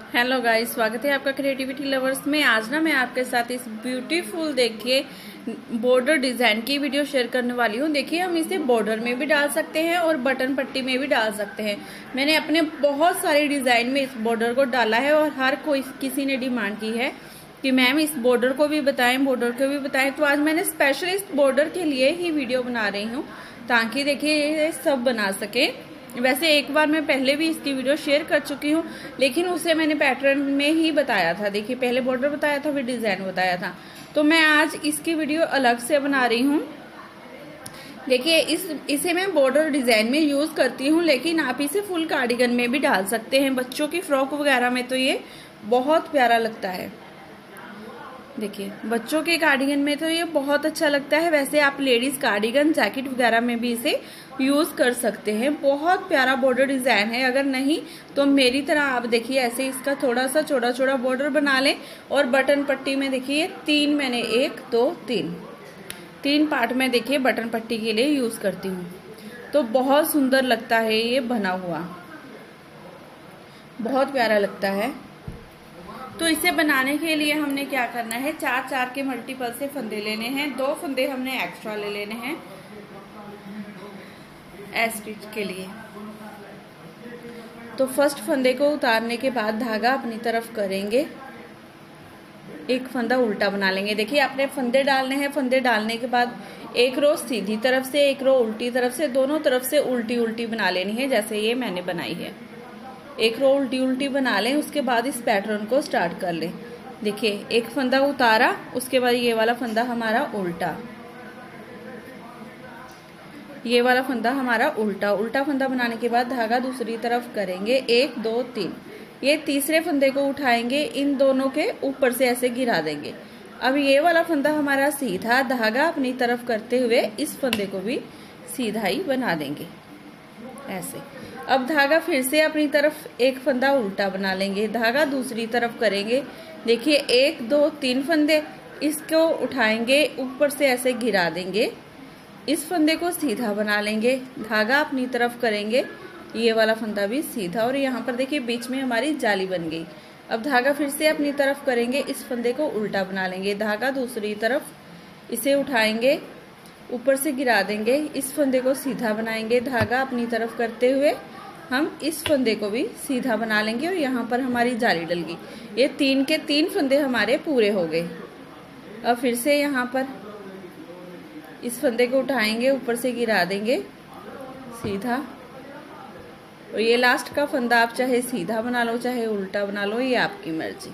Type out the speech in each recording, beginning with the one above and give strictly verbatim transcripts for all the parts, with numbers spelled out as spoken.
Hello guys, स्वागत है आपका क्रिएटिविटी लवर्स में। आज ना मैं आपके साथ इस ब्यूटीफुल देखिए बॉर्डर डिजाइन की वीडियो शेयर करने वाली हूँ। देखिए हम इसे बॉर्डर में भी डाल सकते हैं और बटन पट्टी में भी डाल सकते हैं। मैंने अपने बहुत सारे डिजाइन में इस बॉर्डर को डाला है और हर कोई किसी ने डिमांड की है कि मैम इस बॉर्डर को भी बताएं, बॉर्डर को भी बताएं। तो आज मैंने स्पेशल इस बॉर्डर के लिए ही वीडियो बना रही हूँ ताकि देखिए ये सब बना सके। वैसे एक बार मैं पहले भी इसकी वीडियो शेयर कर चुकी हूँ, लेकिन उसे मैंने पैटर्न में ही बताया था। देखिए पहले बॉर्डर बताया था, फिर डिजाइन बताया था। तो मैं आज इसकी वीडियो अलग से बना रही हूँ। देखिए इस इसे मैं बॉर्डर डिजाइन में यूज करती हूँ, लेकिन आप इसे फुल कार्डिगन में भी डाल सकते हैं। बच्चों की फ्रॉक वगैरह में तो ये बहुत प्यारा लगता है। देखिए बच्चों के कार्डिगन में तो ये बहुत अच्छा लगता है। वैसे आप लेडीज कार्डिगन, जैकेट वगैरह में भी इसे यूज कर सकते हैं। बहुत प्यारा बॉर्डर डिजाइन है। अगर नहीं तो मेरी तरह आप देखिए ऐसे इसका थोड़ा सा छोटा छोटा बॉर्डर बना लें। और बटन पट्टी में देखिए तीन मैंने एक दो तीन तीन पार्ट में देखिए बटन पट्टी के लिए यूज करती हूँ। तो बहुत सुंदर लगता है ये बना हुआ, बहुत प्यारा लगता है। तो इसे बनाने के लिए हमने क्या करना है, चार चार के मल्टीपल से फंदे लेने हैं। दो फंदे हमने एक्स्ट्रा ले लेने हैं एस स्टिच के लिए। तो फर्स्ट फंदे को उतारने के बाद धागा अपनी तरफ करेंगे, एक फंदा उल्टा बना लेंगे। देखिए आपने फंदे डालने हैं। फंदे डालने के बाद एक रो सीधी तरफ से, एक रो उल्टी तरफ से, दोनों तरफ से उल्टी उल्टी बना लेनी है, जैसे ये मैंने बनाई है। एक रो उल्टी उल्टी बना लें। उसके बाद इस पैटर्न को स्टार्ट कर लें। देखिए एक फंदा उतारा, उसके बाद ये वाला फंदा हमारा उल्टा, ये वाला फंदा हमारा उल्टा। उल्टा फंदा बनाने के बाद धागा दूसरी तरफ करेंगे, एक दो तीन। ये तीसरे फंदे को उठाएंगे, इन दोनों के ऊपर से ऐसे गिरा देंगे। अब ये वाला फंदा हमारा सीधा, धागा अपनी तरफ करते हुए इस फंदे को भी सीधा ही बना देंगे ऐसे। अब धागा फिर से अपनी तरफ एक फंदा उल्टा बना लेंगे, धागा दूसरी तरफ करेंगे। देखिए एक दो तीन फंदे, इसको उठाएंगे, ऊपर से ऐसे गिरा देंगे, इस फंदे को सीधा बना लेंगे, धागा अपनी तरफ करेंगे, ये वाला फंदा भी सीधा। और यहाँ पर देखिए बीच में हमारी जाली बन गई। अब धागा फिर से अपनी तरफ करेंगे, इस फंदे को उल्टा बना लेंगे, धागा दूसरी तरफ, इसे उठाएंगे, ऊपर से गिरा देंगे, इस फंदे को सीधा बनाएंगे, धागा अपनी तरफ करते हुए हम इस फंदे को भी सीधा बना लेंगे और यहाँ पर हमारी जाली डल गई। ये तीन के तीन फंदे हमारे पूरे हो गए। अब फिर से यहाँ पर इस फंदे को उठाएंगे, ऊपर से गिरा देंगे सीधा। और ये लास्ट का फंदा आप चाहे सीधा बना लो चाहे उल्टा बना लो, ये आपकी मर्जी।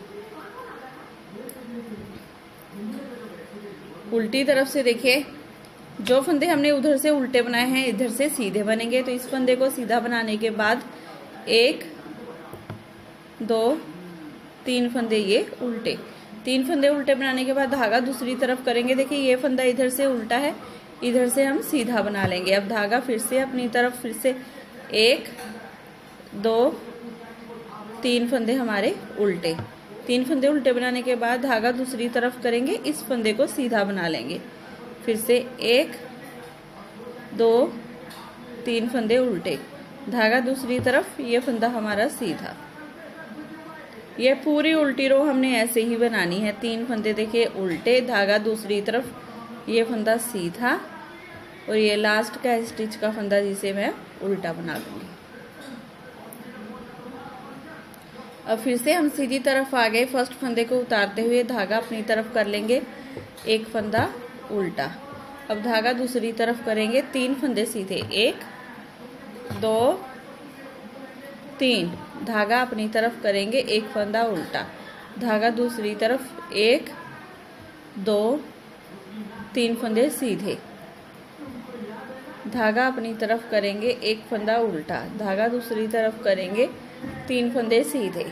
उल्टी तरफ से देखिए जो फंदे हमने उधर से उल्टे बनाए हैं इधर से सीधे बनेंगे। तो इस फंदे को सीधा बनाने के बाद एक दो तीन फंदे ये उल्टे, तीन फंदे उल्टे बनाने के बाद धागा दूसरी तरफ करेंगे। देखिए ये फंदा इधर से उल्टा है, इधर से हम सीधा बना लेंगे। अब धागा फिर से अपनी तरफ, फिर से एक दो तीन फंदे हमारे उल्टे, तीन फंदे उल्टे बनाने के बाद धागा दूसरी तरफ करेंगे, इस फंदे को सीधा बना लेंगे। फिर से एक दो तीन फंदे उल्टे, धागा दूसरी तरफ, ये फंदा हमारा सीधा। ये पूरी उल्टी रो हमने ऐसे ही बनानी है। तीन फंदे देखिए उल्टे, धागा दूसरी तरफ, ये फंदा सीधा और ये लास्ट का स्टिच का फंदा जिसे मैं उल्टा बना दूंगी। अब फिर से हम सीधी तरफ आ गए। फर्स्ट फंदे को उतारते हुए धागा अपनी तरफ कर लेंगे, एक फंदा उल्टा। अब धागा दूसरी तरफ करेंगे, तीन फंदे सीधे, एक दो तीन, धागा अपनी तरफ करेंगे, एक फंदा उल्टा, धागा दूसरी तरफ, एक दो तीन फंदे सीधे, धागा अपनी तरफ करेंगे, एक फंदा उल्टा, धागा दूसरी तरफ करेंगे, तीन फंदे सीधे,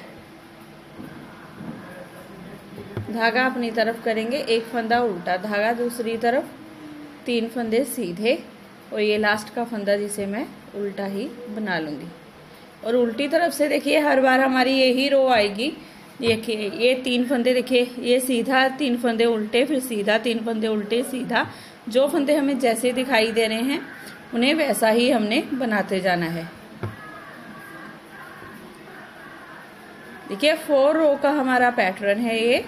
धागा अपनी तरफ करेंगे, एक फंदा उल्टा, धागा दूसरी तरफ, तीन फंदे सीधे और ये लास्ट का फंदा जिसे मैं उल्टा ही बना लूंगी। और उल्टी तरफ से देखिए हर बार हमारी यही रो आएगी। देखिए ये तीन फंदे, देखिए ये सीधा, तीन फंदे उल्टे, फिर सीधा, तीन फंदे उल्टे, सीधा। जो फंदे हमें जैसे दिखाई दे रहे हैं उन्हें वैसा ही हमने बनाते जाना है। देखिए फोर रो का हमारा पैटर्न है ये।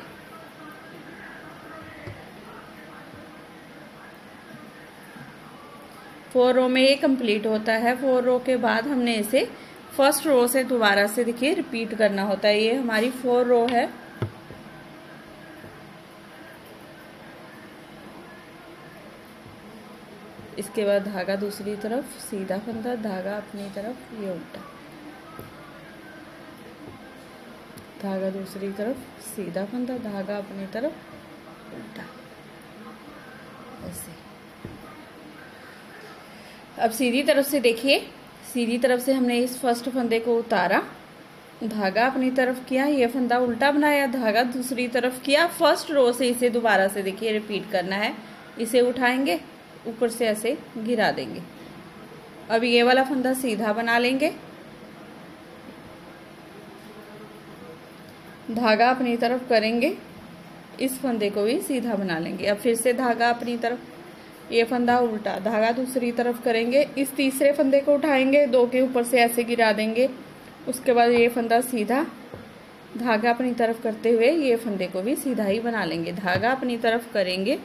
फोर रो में ये कंप्लीट होता है। फोर रो के बाद हमने इसे फर्स्ट रो से दोबारा से देखिए रिपीट करना होता है। ये हमारी फोर रो है। इसके बाद धागा दूसरी तरफ, सीधा फंदा, धागा अपनी तरफ, ये उल्टा, धागा दूसरी तरफ, सीधा फंदा, धागा अपनी तरफ, उल्टा, ऐसे। अब सीधी तरफ से देखिए, सीधी तरफ से हमने इस फर्स्ट फंदे को उतारा, धागा अपनी तरफ किया, ये फंदा उल्टा बनाया, धागा दूसरी तरफ किया, फर्स्ट रो से इसे दोबारा से देखिए रिपीट करना है। इसे उठाएंगे, ऊपर से ऐसे गिरा देंगे। अब ये वाला फंदा सीधा बना लेंगे, धागा अपनी तरफ करेंगे, इस फंदे को भी सीधा बना लेंगे। अब फिर से धागा अपनी तरफ, ये फंदा उल्टा, धागा दूसरी तरफ करेंगे, इस तीसरे फंदे को उठाएंगे, दो के ऊपर से ऐसे गिरा देंगे। उसके बाद ये फंदा सीधा, धागा अपनी तरफ करते हुए ये फंदे को भी सीधा ही बना लेंगे, धागा अपनी तरफ करेंगे,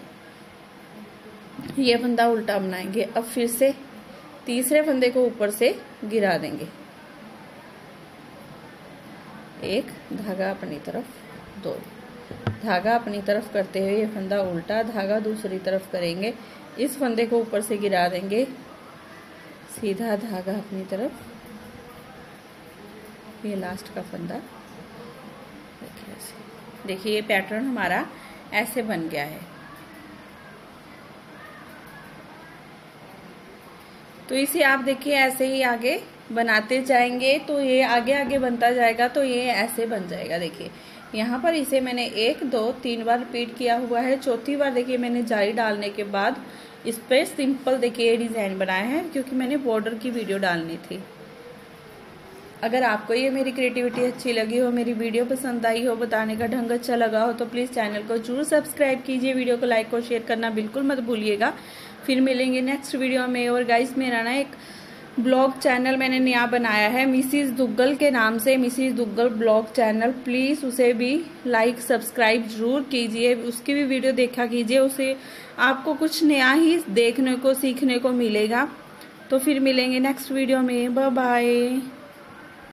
ये फंदा उल्टा बनाएंगे। अब फिर से तीसरे फंदे को ऊपर से गिरा देंगे, एक, धागा अपनी तरफ, दो, धागा अपनी तरफ करते हुए ये फंदा उल्टा, धागा दूसरी तरफ करेंगे, इस फंदे को ऊपर से गिरा देंगे, सीधा धागा अपनी तरफ, ये लास्ट का फंदा। देखिए ऐसे, देखिए ये पैटर्न हमारा ऐसे बन गया है। तो इसे आप देखिए ऐसे ही आगे बनाते जाएंगे तो ये आगे आगे बनता जाएगा, तो ये ऐसे बन जाएगा। देखिए यहाँ पर इसे मैंने एक दो तीन बार रिपीट किया हुआ है। चौथी बार देखिए मैंने जाली डालने के बाद इस पे सिंपल देखिए डिजाइन बनाया है, क्योंकि मैंने बॉर्डर की वीडियो डालनी थी। अगर आपको ये मेरी क्रिएटिविटी अच्छी लगी हो, मेरी वीडियो पसंद आई हो, बताने का ढंग अच्छा लगा हो, तो प्लीज़ चैनल को जरूर सब्सक्राइब कीजिए, वीडियो को लाइक और शेयर करना बिल्कुल मत भूलिएगा। फिर मिलेंगे नेक्स्ट वीडियो में। और गाइस मेरा ना एक ब्लॉग चैनल मैंने नया बनाया है मिसिज दुग्गल के नाम से, Mrs Duggal blog channel, please उसे भी लाइक सब्सक्राइब जरूर कीजिए, उसकी भी वीडियो देखा कीजिए, उसे आपको कुछ नया ही देखने को सीखने को मिलेगा। तो फिर मिलेंगे नेक्स्ट वीडियो में, बाय बाय।